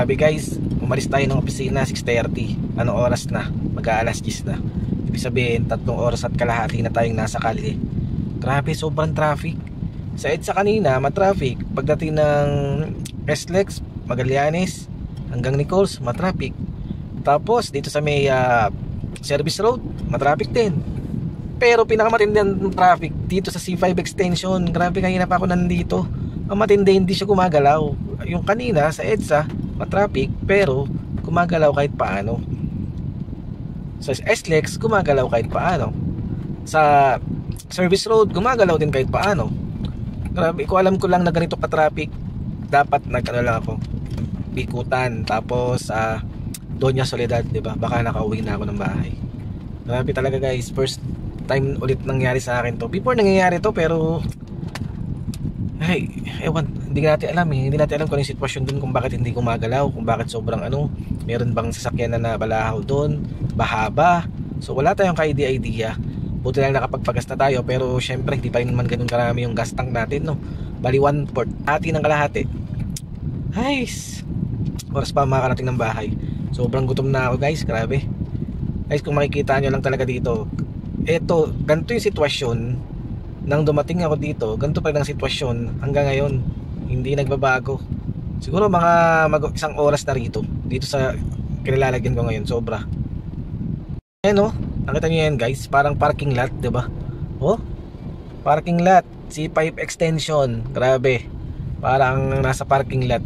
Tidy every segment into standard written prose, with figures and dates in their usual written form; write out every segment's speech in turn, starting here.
Grabe guys, umalis tayo ng opisina 6:30. Anong oras na? Mag-aalas 10 na. Ibig sabihin 3 oras at kalahati na tayong nasa kalye. Grabe, sobrang traffic. Sa EDSA kanina matraffic. Pagdating ng SLEX, Magallanes hanggang Nichols, matraffic. Tapos dito sa may Service Road, matraffic din. Pero pinakamatindi ng traffic dito sa C5 extension. Grabe, kanina pa ako nandito. Ang matindi, hindi siya gumagalaw. Yung kanina sa EDSA matraffic pero gumagalaw kahit paano. Sa SLEX gumagalaw kahit paano. Sa Service Road gumagalaw din kahit paano. Grabe, ko alam ko lang na ganito ka-traffic. Dapat nagkano lang ako, Bikutan, tapos Doña Soledad, 'di ba? Baka nakauwi na ako ng bahay. Grabe talaga guys, first time ulit nangyari sa akin to. Before nangyayari to pero ay, ewan, hindi natin alam eh. Hindi natin alam kung ano yung sitwasyon dun, kung bakit hindi gumagalaw, kung bakit sobrang meron bang sasakyan na nabalahaw dun, bahaba. So wala tayong ka-idea. Buti lang nakapagpagas na tayo, pero syempre hindi pa rin naman ganun karami yung gas tank natin, no. Bali 1/4, ati ng kalahati. Guys, oras pa makakarating ng bahay. Sobrang gutom na ako guys, grabe. Guys, kung makikita nyo lang talaga dito, eto, ganito yung sitwasyon. Nang dumating ako dito, ganito pa rin ang sitwasyon hanggang ngayon, hindi nagbabago. Siguro mga isang oras na rito, dito sa kinilalagyan ko ngayon, sobra. Ayan o, nakita nyo yan guys, parang parking lot, diba? Oh, parking lot, C5 extension, grabe. Parang nasa parking lot.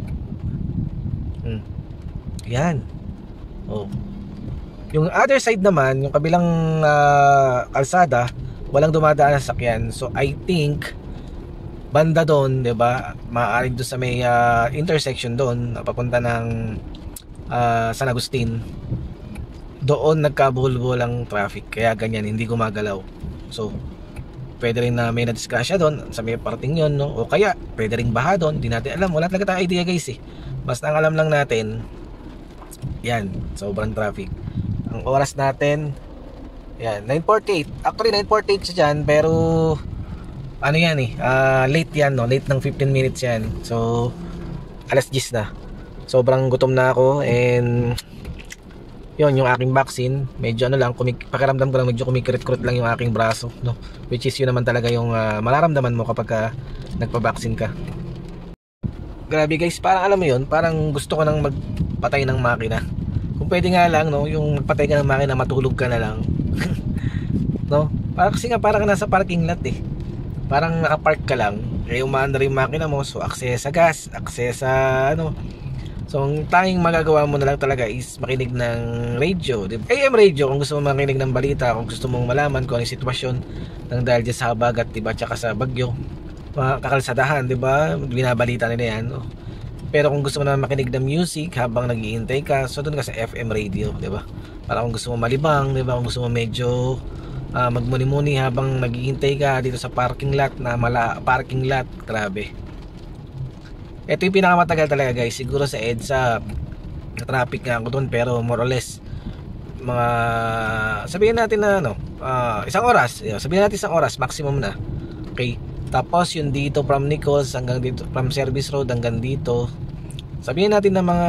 Yan. Oh. Yung other side naman, yung kabilang kalsada, walang dumadaan na sasakyan. So I think banda doon, 'di ba? Maaaring doon sa may intersection doon, papunta ng San Agustin. Doon nagkabulbul ang traffic, kaya ganyan, hindi gumagalaw. So pwede rin na may nadiskrasya doon sa may parting yon, no? O kaya pwede ring baha doon, hindi natin alam. Wala talaga tayong idea guys eh. Basta ang alam lang natin, yan, sobrang traffic. Ang oras natin, yan, 9:48. Actually 9:48 siya dyan, pero ano yan eh, late yan, no? Late ng 15 minutes yan. So alas 10 na. Sobrang gutom na ako. And yun, yung aking vaccine, medyo lang, pakiramdam ko lang, medyo kumikirot-kurot lang yung aking braso, no? Which is yun naman talaga yung mararamdaman mo kapag nagpa-vaccine ka. Grabe guys, parang alam mo yun, parang gusto ko nang magpatay ng makina. Kung pwede nga lang, no, yung magpatay ka ng makina, matulog ka na lang. No? Kasi nga parang nasa parking lot eh. Parang nakapark ka lang, umaandar yung makina mo, so access sa gas, access sa so ang tanging magagawa mo na lang talaga is makinig ng radio, diba? AM radio kung gusto mo makinig ng balita, kung gusto mong malaman kung ano yung sitwasyon ng dahil dyan sa habagat, diba? Tsaka sa bagyo, kakalsadahan, diba? Binabalita nila yan, no? Pero kung gusto mo na makinig ng music habang nag-iintay ka, so doon ka sa FM radio, diba? Para kung gusto mo malibang, diba? Kung gusto mo medyo magmuni-muni habang nag-iintay ka dito sa parking lot na parking lot, grabe. Ito yung pinakamatagal talaga guys. Siguro sa EDSA traffic nga ako doon, pero more or less mga sabihin natin na isang oras, sabihin natin isang oras maximum na. Okay, tapos yung dito from Nichols hanggang dito, from Service Road hanggang dito, sabihin natin na mga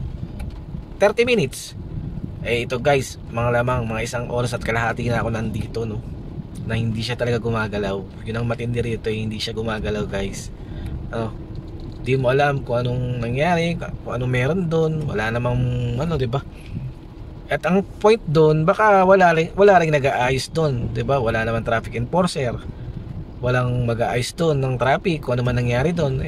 30 minutes. Ito guys, mga lamang mga isang oras at kalahati na ako nandito, no, na hindi siya talaga gumagalaw. Yun ang matindi rito, hindi siya gumagalaw guys. Di mo alam kung anong nangyari, kung anong meron doon, wala namang diba? At ang point doon, baka wala ring nag-aayos doon, diba? Wala naman traffic enforcer, walang mag-aayos doon ng traffic, kung ano man nangyari doon,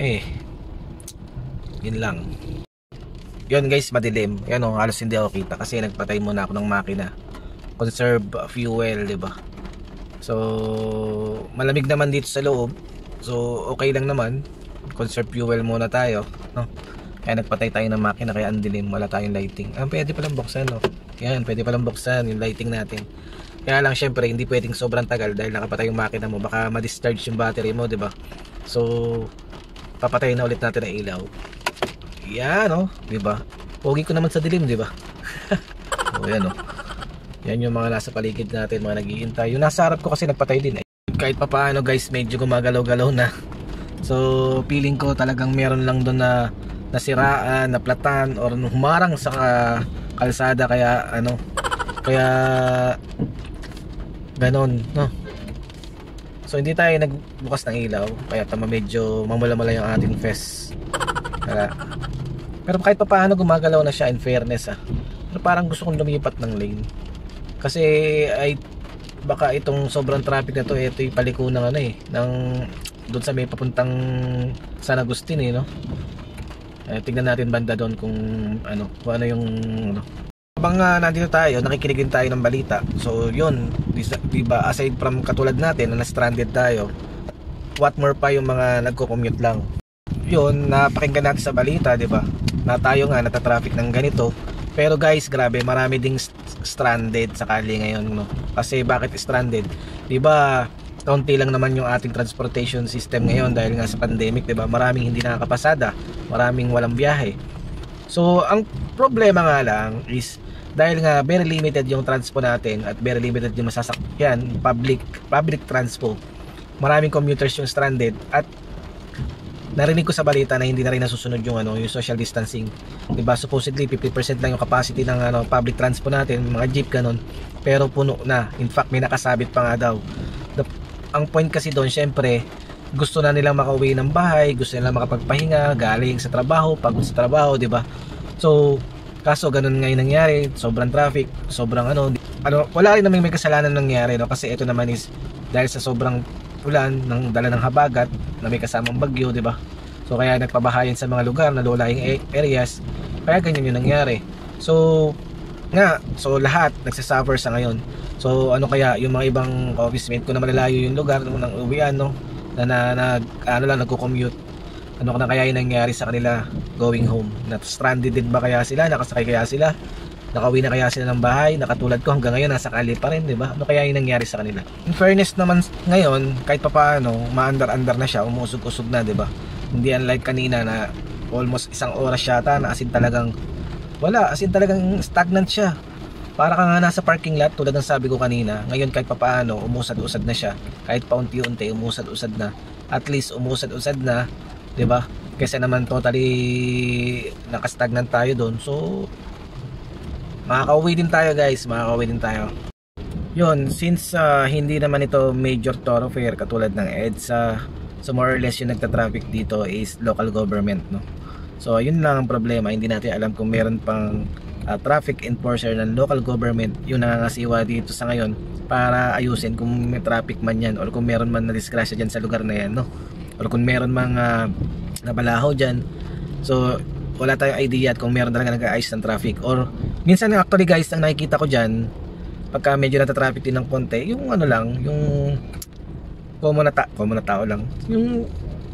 yun lang. Yun guys, madilim. Yan halos hindi ako kita kasi nagpatay muna ako ng makina. Conserve fuel, diba? So malamig naman dito sa loob, so okay lang naman. Conserve fuel muna tayo, no? Kaya nagpatay tayo ng makina, kaya ang dilim, wala tayong lighting. Pwede palang buksan, no? Yan, pwede palang buksan yung lighting natin. Kaya lang syempre hindi pwedeng sobrang tagal dahil nakapatay yung makina mo, baka ma-discharge yung battery mo, diba? So papatayin na ulit natin ang ilaw. Yan, diba? Pogi ko naman sa dilim, diba? So yan, yan yung mga nasa paligid natin, mga nag-iintay. Yung nasa harap ko kasi nagpatay din. Kahit pa paano guys, medyo gumagalaw-galaw na. So feeling ko talagang meron lang doon na nasiraan, naplatan, or humarang sa kalsada, kaya kaya ganon, no? So hindi tayo nagbukas ng ilaw, kaya medyo mamula-mula yung ating fest. Pero kahit pa paano gumagalaw na siya, in fairness Pero parang gusto kong lumipat ng lane. Kasi baka itong sobrang traffic na to, ito yung paliko ng ng doon sa may papuntang San Agustin no? Tignan natin banda doon kung ano yung habang nandito tayo, nakikinig din tayo ng balita. So yun, diba, aside from katulad natin na stranded tayo, what more pa yung mga nagko-commute lang. Yun, napakinggan natin sa balita, diba, na tayo nga natatraffic ng ganito. Pero guys, grabe, marami ding stranded sakali ngayon, no? Kasi bakit stranded? Diba, kaunti lang naman yung ating transportation system ngayon dahil nga sa pandemic, diba? Maraming hindi nakakapasada, maraming walang biyahe. So ang problema nga lang is dahil nga very limited yung transpo natin at very limited yung masasakyan, public transpo, maraming commuters yung stranded. At narinig ko sa balita na hindi na rin nasusunod yung yung social distancing, diba? Supposedly 50% lang yung capacity ng public transpo natin, mga jeep ganun, pero puno na. In fact, may nakasabit pa nga daw. Ang point kasi doon, syempre gusto na nilang makauwi ng bahay, gusto nilang makapagpahinga galing sa trabaho, pagod sa trabaho, diba? So kaso ganun nga yung nangyari, sobrang traffic, sobrang wala rin namang may kasalanan nangyari, no? Kasi ito naman is dahil sa sobrang ulan ng dala ng habagat na may kasamang bagyo, di ba? So kaya nagpabahayan sa mga lugar na low-lying areas, kaya ganyan yung nangyari. So lahat nagsasuffer sa ngayon. So kaya yung mga ibang office mate ko na malalayo yung lugar ng uwian, no? Na nagko-commute, na kaya yung nangyari sa kanila going home? Na stranded din ba kaya sila? Nakasakay kaya sila? Nakauwi na kaya sila ng bahay? Nakatulad ko hanggang ngayon nasa kali pa rin, di ba? Ano kaya yung nangyari sa kanila? In fairness naman ngayon, kahit pa paano, maandar-andar na siya, umusog-usog na, di ba? Hindi unlike kanina na almost isang oras yata na talagang stagnant siya. Para ka nga nasa parking lot, tulad ng sabi ko kanina. Ngayon kahit pa paano, umusad-usad na siya. Kahit pa unti-unti, umusad-usad na. At least umusad-usad na, 'di ba? Kasi naman totally nakastagnant tayo doon. So makakauwi din tayo, guys, makakauwi din tayo. Yun, since hindi naman ito major thoroughfare katulad ng EDSA, so more or less yung nagta-traffic dito is local government, no? So yun lang ang problema, hindi natin alam kung meron pang traffic enforcer ng local government yung nangangasiwa dito sa ngayon para ayusin kung may traffic man yan, or kung meron man na disgrasya dyan sa lugar na yan, no? Or kung meron mang nabalahaw dyan. So wala tayong idea at kung meron talaga nag-aayos ng traffic. Or minsan actually, guys, ang nakikita ko dyan pagka medyo nata-traffic din ng konti, yung yung common na tao lang, yung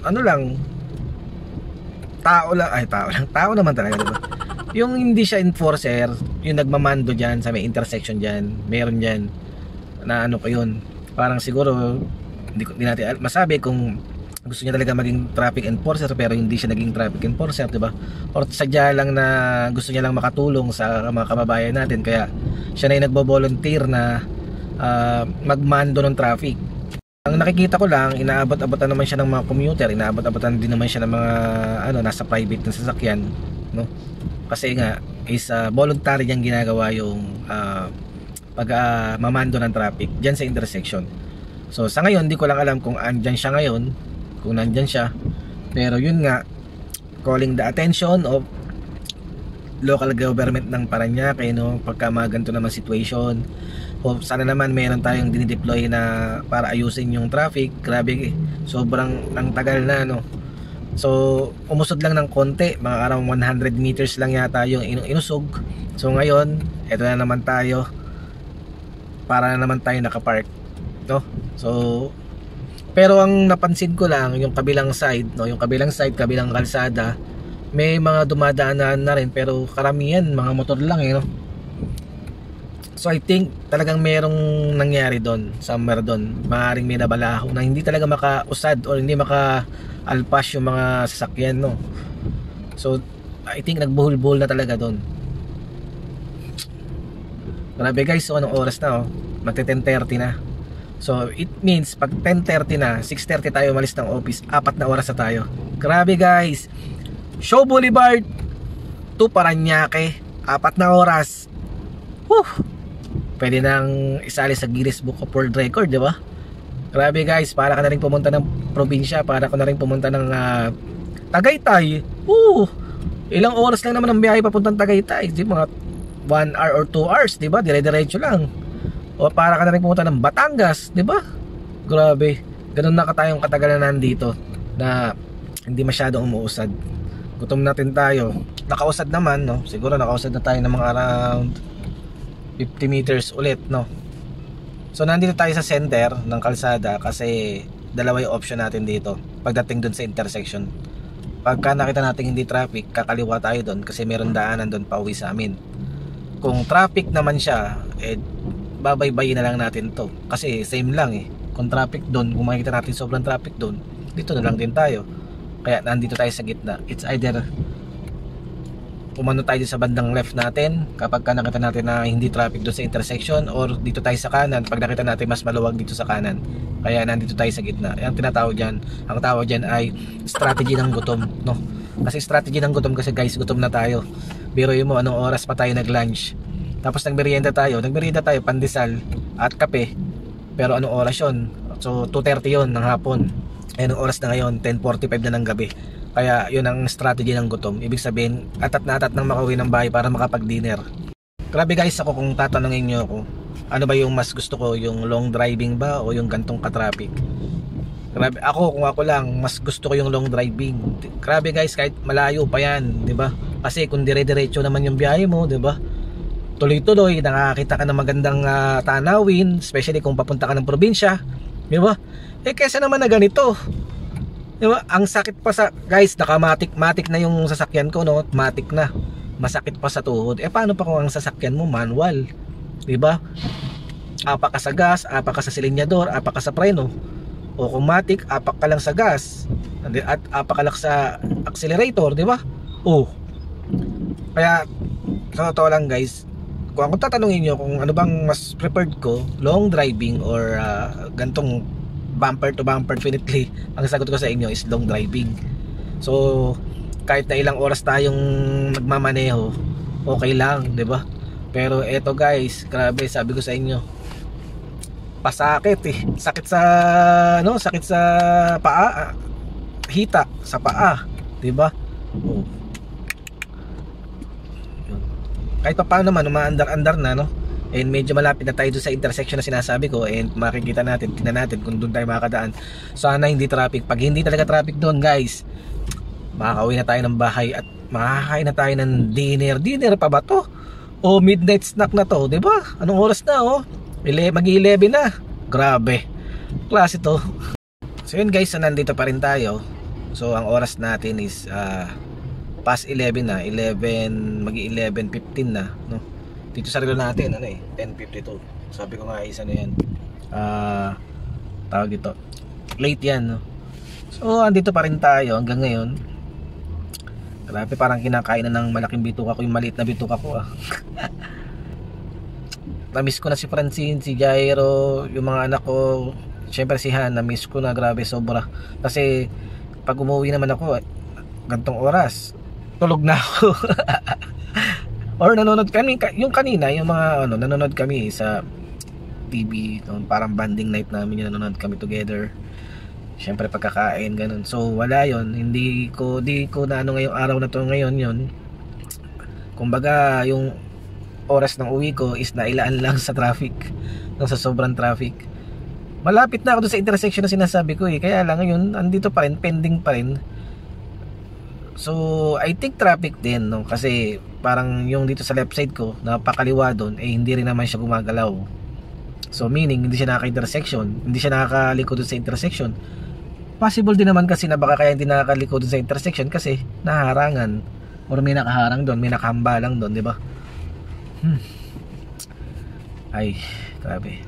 tao naman talaga, diba? Yung hindi siya enforcer, yung nagmamando dyan sa may intersection dyan, meron dyan na yun, parang siguro hindi natin masabi kung gusto niya talaga maging traffic enforcer pero hindi siya naging traffic enforcer, diba? Or sadya lang na gusto niya lang makatulong sa mga kababayan natin, kaya siya na yung nagbo-volunteer na magmando ng traffic. Ang nakikita ko lang, inaabot-abotan naman siya ng mga commuter, inaabot-abotan din naman siya ng mga nasa private na sasakyan, no? Kasi nga is voluntary niyang ginagawa yung mamando ng traffic diyan sa intersection. So sa ngayon, hindi ko lang alam kung andyan siya ngayon, kung nandyan siya. Pero yun nga, calling the attention of local government ng Parañaque, no? Pagka mga ganito naman situation, sana naman meron tayong dinideploy na para ayusin yung traffic. Grabe, sobrang ang tagal na, no? So umusod lang ng konti, mga around 100 meters lang yata yung inusog. So ngayon, eto na naman tayo, para na naman tayo nakapark, no? So pero ang napansin ko lang, yung kabilang side, no, yung kabilang side, kabilang kalsada, may mga dumadaanan na rin, pero karamihan mga motor lang, no? So I think talagang merong nangyari doon, somewhere doon, maaaring may nabalaho na hindi talaga makausad or hindi makaalpas yung mga sasakyan, no? So I think nagbuhol-buhol na talaga doon. Grabe, guys, so anong oras na, magte 10:30 na. So it means pag 10:30 na, 6:30 tayo umalis ng office, 4 na oras na tayo. Grabe, guys, Show Boulevard to Parañaque, 4 na oras. Whew! Pwede nang isali sa Guinness Book of World Record, di ba? Grabe guys, para ka na rin pumunta ng probinsya, para ka na rin pumunta ng Tagaytay. Ilang oras lang naman ang biyahe papuntang Tagaytay, di mga 1 hour or 2 hours, di ba? Dire-diretso lang. O para ka na rin pumunta ng Batangas, di ba? Grabe, ganun na tayong katagalan nandito na hindi masyadong umuusad. Gutom natin tayo. Nakausad naman, no? Siguro nakausad na tayo ng mga around 50 meters ulit, no? So nandito tayo sa center ng kalsada kasi dalawa yung option natin dito pagdating dun sa intersection. Pagka nakita natin hindi traffic, kakaliwa tayo dun kasi meron daanan dun pauwi sa amin. Kung traffic naman siya, babaybayin na lang natin to kasi same lang eh. Kung traffic dun, kung makikita natin sobrang traffic dun, dito na lang din tayo. Kaya nandito tayo sa gitna. It's either umano tayo sa bandang left natin kapag nakita natin na hindi traffic doon sa intersection, or dito tayo sa kanan pag nakita natin mas maluwag dito sa kanan. Kaya nandito tayo sa gitna. Ang tinatawag dyan, ang tawag dyan ay strategy ng gutom, no? Kasi strategy ng gutom kasi guys, gutom na tayo. Biruin mo anong oras pa tayo nag-lunch, tapos nagmerienda tayo pandesal at kape. Pero anong oras yun? So 2:30 yun ng hapon. Anong oras na ngayon? 10:45 na ng gabi. Kaya yun ang strategy ng gutom. Ibig sabihin, atat na atat nang makauwi ng bahay para makapag-dinner. Grabe guys, ako kung tatanungin nyo ako, ano ba yung mas gusto ko? Yung long driving ba o yung gantong ka-traffic? Grabe, kung ako lang, mas gusto ko yung long driving. Grabe guys, kahit malayo pa yan, di ba? Kasi kung dire-diretso naman yung biyahe mo, di ba? Tuloy-tuloy, nakakita ka ng magandang tanawin, especially kung papunta ka ng probinsya, di ba? Kesa naman na ganito, diba? Ang sakit pa sa, guys, matik na yung sasakyan ko, no? Matik na. Masakit pa sa tuhod. Paano pa kung ang sasakyan mo manual? Diba? Apak ka sa gas, apak ka sa silinyador, apak ka sa preno. O kung matik, apak ka lang sa gas. At apak ka lang sa accelerator, diba? Kaya, sa totoo lang guys, kung ako tatanungin nyo kung ano bang mas preferred ko, long driving or gantong bumper to bumper, definitely ang sagot ko sa inyo is long driving. So kahit na ilang oras tayong nagmamaneho, okay lang, di ba? Pero eto guys, grabe, sabi ko sa inyo, pasakit eh. Sakit sa sakit sa paa, hita sa paa, di ba? Kahit pa paano naman umaandar-andar na, no? And medyo malapit na tayo doon sa intersection na sinasabi ko, and makikita natin, tingnan natin kung doon tayo makakadaan. Sana hindi traffic. Pag hindi talaga traffic doon guys, makakauwi na tayo ng bahay at makakain na tayo ng dinner. Dinner pa ba to? O midnight snack na to, diba? Anong oras na mag-11 na. Grabe, klase to. So yun guys, nandito pa rin tayo. So ang oras natin is past 11 na, 11, mag-11:15 na, no? Dito sa relo natin, 10:52. Sabi ko nga, isa na yan, tawag dito, late yan, no? So andito pa rin tayo hanggang ngayon. Grabe, parang kinakain na ng malaking bituka ko, yung maliit na bituka ko. Namiss ko na si Francine, si Jairo, yung mga anak ko. Syempre si Han, namiss ko na, grabe, sobra. Kasi pag umuwi naman ako gantong oras, tulog na ako. Or nanonood kami, yung kanina, yung mga nanonood kami sa TV, parang banding night namin, yung nanonood kami together. Syempre pagkakain, ganun. So wala yon, di ko na ngayong araw na to ngayon yon. Kumbaga yung oras ng uwi ko is nailaan lang sa traffic, sa sobrang traffic. Malapit na ako doon sa intersection na sinasabi ko kaya lang ngayon andito pa rin, pending pa rin. So I think traffic din, no? Kasi parang yung dito sa left side ko, napakaliwa doon, hindi rin naman siya gumagalaw. So meaning hindi siya nakaka-intersection, hindi siya nakakaliko doon sa intersection. Possible din naman kasi na baka kaya hindi nakakaliko doon sa intersection kasi naharangan, or may nakaharang doon, may nakahamba lang doon, di ba? Ay, grabe.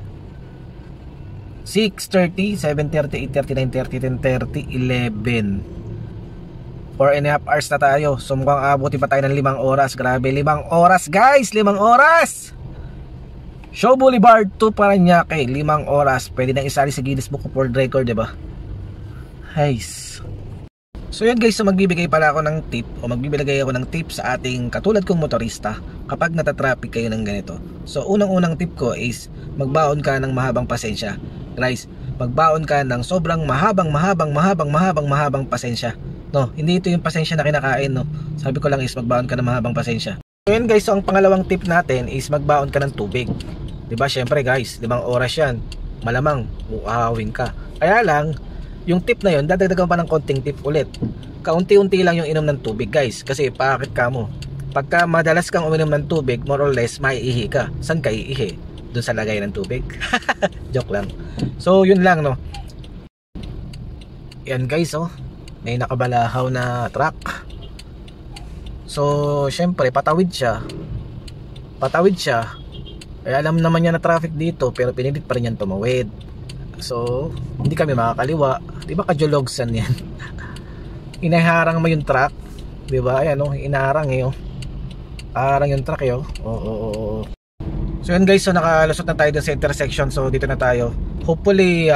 6:30, 7:30, 8:30, 9:30, 10:30, 11. 4.5 hours na tayo. So mukhang abuti pa tayo ng 5 oras. Grabe, 5 oras guys, 5 oras. Show Boulevard to Parañaque, 5 oras. Pwede nang isali sa Guinness Book of World Record, diba? Guys, So yan guys, so magbibigay pala ako ng tip o magbibigay ako ng tip sa ating katulad kong motorista kapag natatraffic kayo ng ganito. So unang-unang tip ko is magbaon ka ng mahabang pasensya. Guys, magbaon ka ng sobrang mahabang pasensya. No, hindi ito yung pasensya na kinakain, no. Sabi ko lang is magbaon ka ng mahabang pasensya. So yan guys, so ang pangalawang tip natin is magbaon ka ng tubig. 'Di ba? Syempre guys, 5 oras 'yan. Malamang uahawin ka. Kaya lang yung tip na yun, dadagdagan pa ng konting tip ulit. Kaunti-unti lang yung inom ng tubig guys. Kasi paakit ka mo. Pagka madalas kang uminom ng tubig, more or less, maiihi ka. Saan ka iihi? Doon sa lagay ng tubig. Joke lang. So yun lang, no. Yan guys, oh. May nakabalahaw na truck. So syempre patawid siya. Eh, alam naman niya na traffic dito, pero pinilit pa rin yan tumawid. So hindi kami makakaliwa. Di ba kajologsan yan? Inaharang mo yung truck, di ba? Ayan, oh, inaharang eh, oh. Harang yung truck eh, oh. Oo. So yun guys, so nakalusot na tayo dun sa intersection. So dito na tayo. Hopefully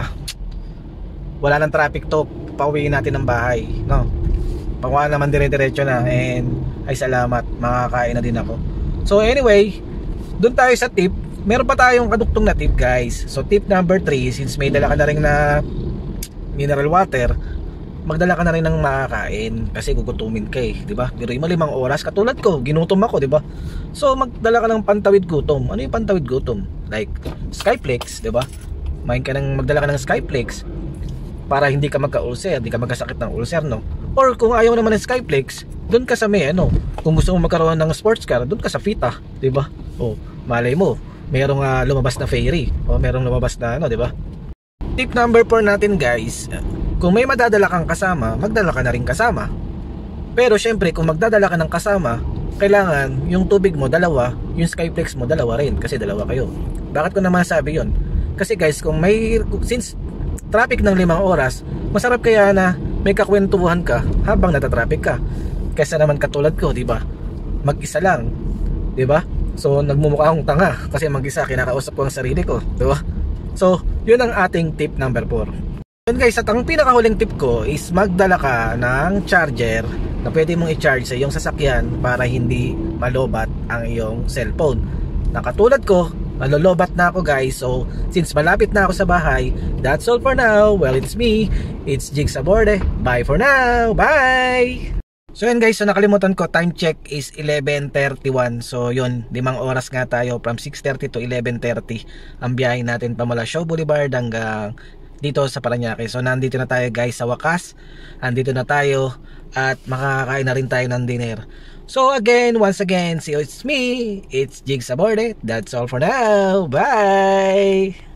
wala nang traffic to. Pauwiin natin ng bahay, no? Pangwa naman dire-diretso na. And ay salamat, makakain na din ako. So anyway, dun tayo sa tip. Meron pa tayong kaduktong na tip guys. So tip number 3, since may dala ka na rin na mineral water, magdala ka na rin ng makakain kasi gugutumin ka eh, di ba? Biruin mo 5 oras, katulad ko, ginutom ako, di ba? So magdala ka ng pantawid gutom. Ano yung pantawid gutom? Like Skyflex, di ba? Magdala ka ng Skyflex para hindi ka magka-ulcer, hindi ka magkasakit ng ulcer, no? Or kung ayaw naman ng Skyflex, doon ka sa may ano, kung gusto mo magkaroon ng sports car, doon ka sa Fita, di ba? Oh, malay mo, merong lumabas na ferry o merong lumabas na ano, di ba? Tip number 4 natin guys, kung may madadala kang kasama, magdala ka na rin kasama. Pero syempre kung magdadala ka ng kasama, kailangan yung tubig mo dalawa, yung Skyflex mo dalawa rin, kasi dalawa kayo. Bakit ko naman sabi yon? Kasi guys, since traffic ng 5 oras, masarap kaya na may kakwentuhan ka habang natatraffic ka. Kaysa naman katulad ko, di ba? Mag-isa lang, di ba? So nagmumukha akong tanga kasi mag-isa, kinakausap ko ang sarili ko, di ba? So yun ang ating tip number 4. Yun guys, at ang pinakahuling tip ko is magdala ka ng charger na pwede mong i-charge sa iyong sasakyan para hindi malobat ang iyong cellphone. Nakatulad ko, malolobat na ako guys. So since malapit na ako sa bahay, that's all for now. Well, it's me, it's Jigs Aborde. Bye for now, bye! So yun guys, so nakalimutan ko, time check is 11:31. So yun, 5 oras nga tayo, from 6:30 to 11:30 ang biyahe natin pamula Shaw Boulevard hanggang dito sa Parañaque. So nandito na tayo guys, sa wakas andito na tayo at makakain na rin tayo ng dinner. So again, once again, it's me, it's Jigs Aborde. That's all for now, bye!